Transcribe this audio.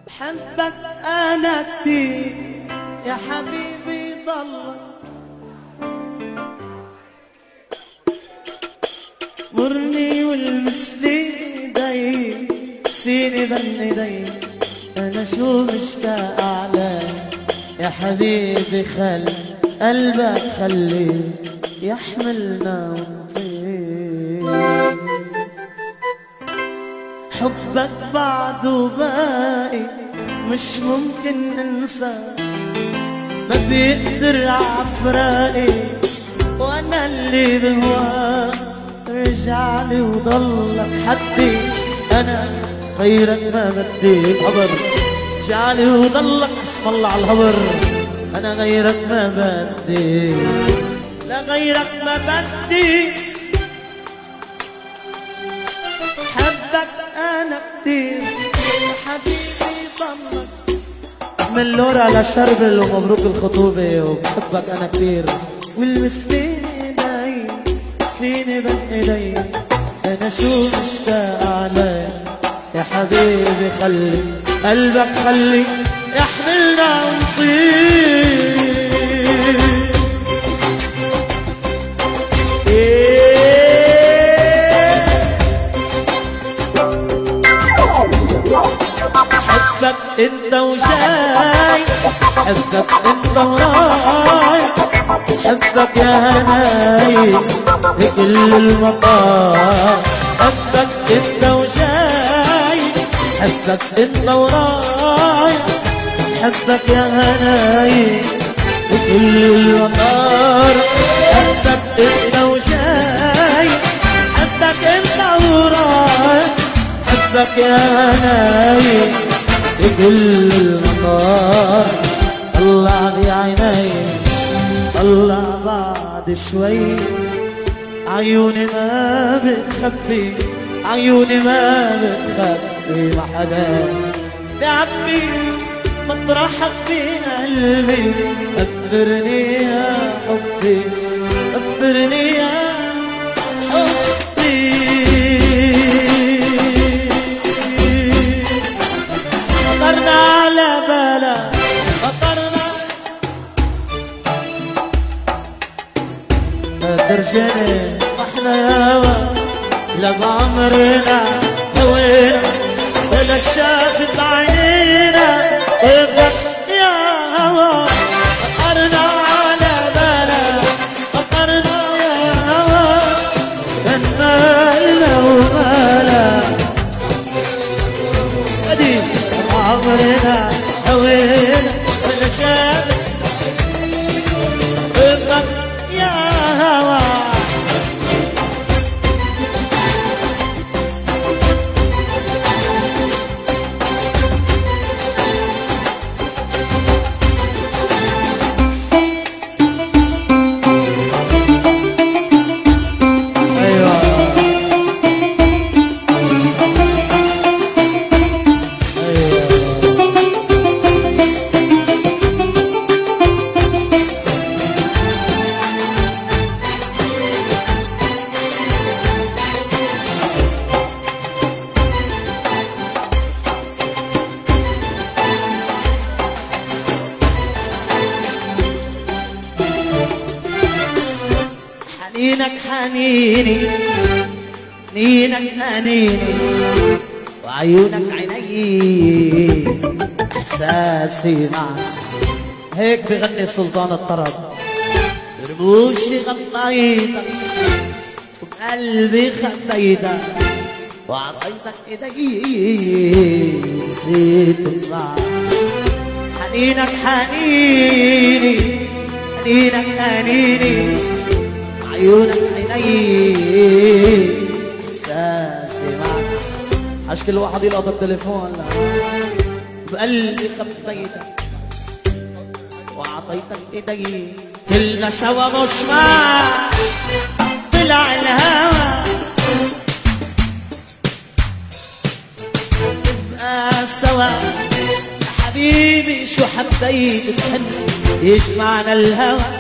بحبك أنا كتير يا حبيبي ضلك مرني والمسلي ايدي سيني بين ايدي انا شو مشتاق عليك يا حبيبي خلي قلبك خلي يحملنا ونطير حبك بعده باقي مش ممكن انساه ما بيقدر عفراقي وانا اللي بهواك رجعلي وضلك حدي انا غيرك ما بدي الهبر رجعلي وضلك اسم الله على الهبر انا غيرك ما بدي لا غيرك ما بدي حبك انا كتير حبيبي ضلك من لورا على شربل ومبروك الخطوبة وبحبك انا كتير والمسلمين سيني بين ايدي انا شو مشتاق عليك يا حبيبي خلي قلبك خلي يحملنا ونطير حبك انت وجاي حبك انت وراي حبك يا هناي بكل المطار حبك انت وجاي حبك انت وراي حبك يا هناي بكل المطار حبك انت وجاي حبك انت وراي حبك يا هناي بكل المطار طلع بعيني طلع بعد شوي عيوني ما بتخبي عيوني ما بتخبي ما حدا بعبي مطرحك في قلبي خبرني يا حبي خبرني يا حبي خطرنا على بلا درجني احنا ياما لا بعمرنا هوينا ولا شافت عينينا كيفك يا هوا فكرنا على بلا فكرنا يا هوا كان مالنا ومالا ادي عمرنا هوينا ولا شافت كيفك يا هوا حنينك حنيني حنينك حنيني وعيونك عيني احساسي معك هيك بغني سلطان الطرب برموشي غطيتك وبقلبي خبيتك وعطيتك ايدي نسيت معك حنينك حنيني حنينك حنيني عيونك عيني احساسي معك عش كل واحد يلقط التليفون بقلبي خبيتك وعطيتك ايدي كلنا سوا مش معك طلع الهوى نبقى سوا يا حبيبي شو حبيت تحن يجمعنا الهوى